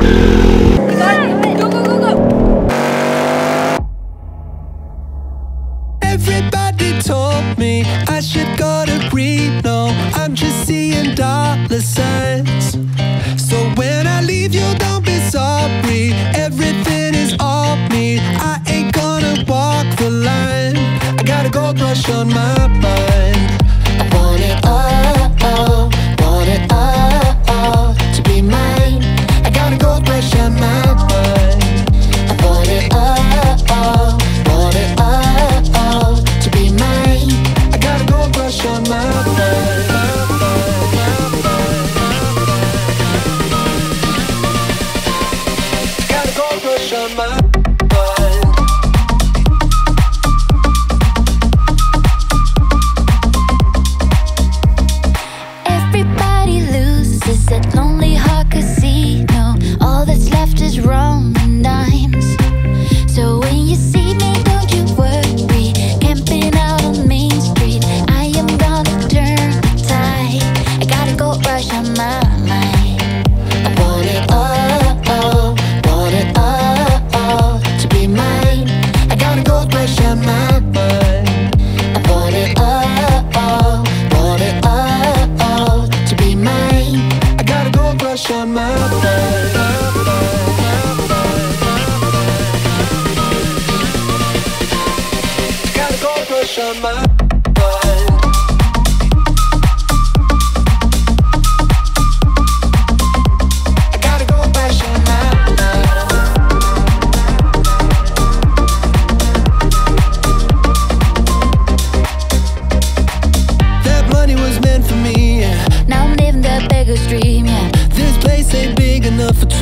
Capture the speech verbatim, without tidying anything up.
Go, go, go, go. Everybody told me I should go to Reno. I'm just seeing dollar signs. So when I leave you, don't be sorry. Everything is all me. I ain't gonna walk the line. I got a gold rush on my mind. I want it all, all, want it all, all to be mine. I got a gold rush on my mind. I want it all, all, want it all, all to be mine. I got a gold rush on my mind. Got a gold rush on my mind. Everybody loses at Lonely Heart Casino. All that's left is rum and dimes. So when you see me, don't you worry. Camping out on Main Street, I am gonna turn the tide. I got a gold rush on my mind. I want it all, all, want it all, all to be mine. I got a gold rush on my mind. I want it all, all, want it all, all to be mine. I got a gold rush on my mind. Got a gold rush on my mind. I got a gold rush on my mind. That money was meant for me, yeah. Now I'm living the beggar's dream, yeah. This place ain't big enough for